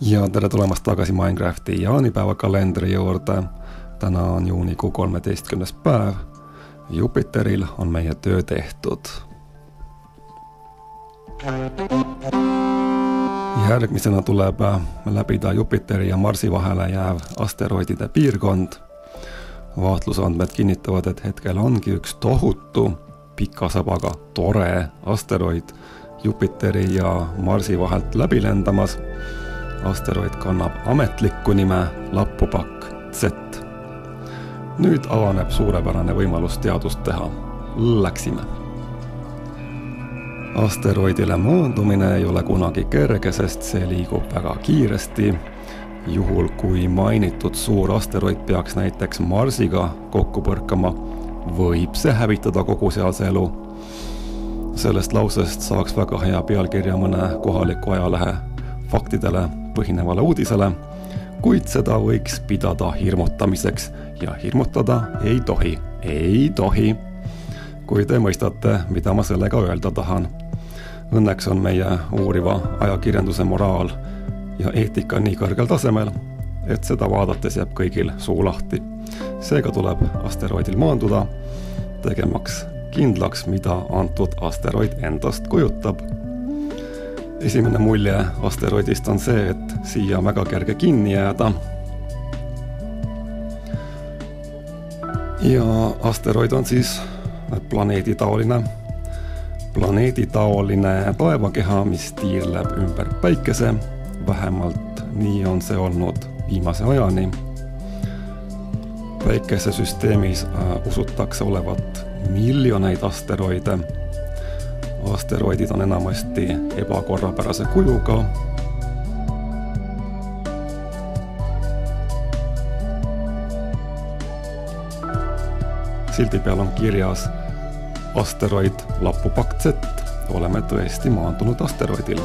Ja tere tulemast tagasi Minecrafti jaanipäevakalendri juurde. Täna on juunikuu 13. päev. Jupiteril on meie töö tehtud. Järgmisena tuleb läbida Jupiteri ja Marsi vahele jääv asteroidide piirkond. Vaatlusandmed kinnitavad, et hetkel ongi üks tohutu, pika sabaga tore asteroid Jupiteri ja Marsi vahelt läbi lendamas. Asteroid kannab ametlikku nime Lappupakk Z. Nüüd avaneb suurepärane võimalus teadust teha. Läksime! Asteroidile maandumine ei ole kunagi kerge, sest see liigub väga kiiresti. Juhul kui mainitud suur asteroid peaks näiteks Marsiga kokku põrkama, võib see hävitada kogu sealse elu. Sellest lausest saaks väga hea pealkirja mõne kohaliku ajalehe faktidele põhinevale uudisele, kuid seda võiks pidada hirmutamiseks ja hirmutada ei tohi. Ei tohi! Kui te mõistate, mida ma sellega öelda tahan. Õnneks on meie uuriva ajakirjanduse moraal ja eetika nii kõrgel tasemel, et seda vaadates jääb kõigil suu lahti. Seega tuleb asteroidil maanduda, tegemaks kindlaks, mida antud asteroid endast kujutab. Esimene mulje asteroidist on see, et siia on väga kerge kinni jääda. Ja asteroid on siis planeeditaoline taevakeha, mis tiirleb ümber päikese. Vähemalt nii on see olnud viimase ajani. Päikesesüsteemis usutakse olevat miljoneid asteroide. Asteroidid on enamasti ebakorrapärase kujuga. Sildi peal on kirjas asteroid Lappupakk Z. Oleme tõesti maandunud asteroidil.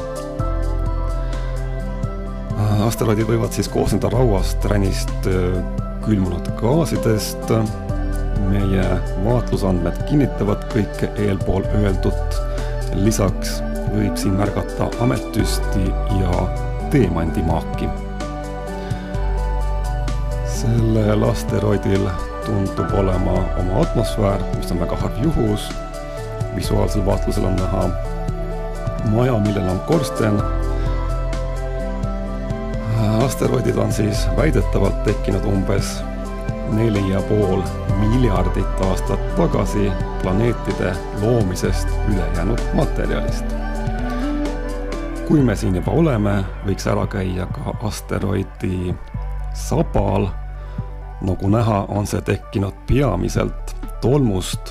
Asteroidid võivad siis koosneda rauast, ränist, külmunud gaasidest. Meie vaatlusandmed kinnitavad kõike eelpool öeldut. Lisaks võib siin märgata ametüsti ja teemandimaaki. Sellel asteroidil tundub olema oma atmosfäär, mis on väga harv juhus. Visuaalsel vaatlusel on näha maja, millel on korsten. Asteroidid on siis väidetavalt tekkinud umbes 4,5 miljardit aastat tagasi planeetide loomisest ülejäänud materjalist. Kui me siin juba oleme, võiks ära käia ka asteroidi sabal. Nagu näha, on see tekkinud peamiselt tolmust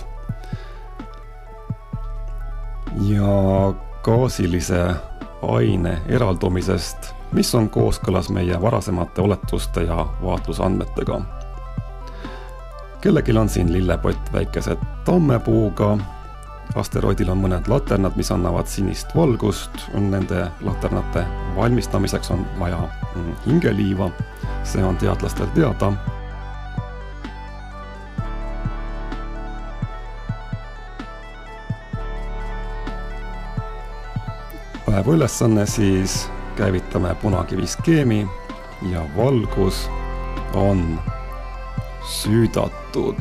ja gaasilise aine eraldumisest, mis on kooskõlas meie varasemate oletuste ja vaatlusandmetega. Kellegil on siin lillepott väikese tammepuuga. Asteroidil on mõned laternad, mis annavad sinist valgust. Nende laternate valmistamiseks on vaja hingeliiva. See on teadlastel teada. Päeva ülesanne siis käivitame punakiviskeemi ja valgus on süüdatud.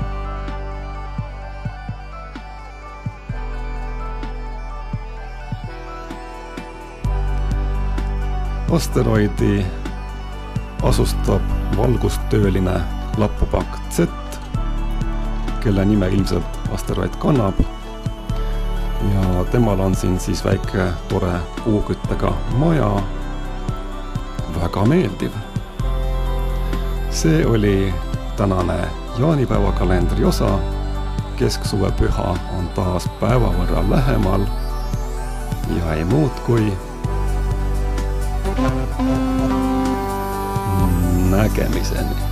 Asteroidi asustab valgustööline Lappupakk Z, kelle nime ilmselt asteroid kannab. Ja temal on siin siis väike tore puuküttega maja. Väga meeldiv. See oli tänane jaanipäevakalendri osa. Kesksuve-püha on taas päeva võrra lähemal ja ei muud kui nägemiseni.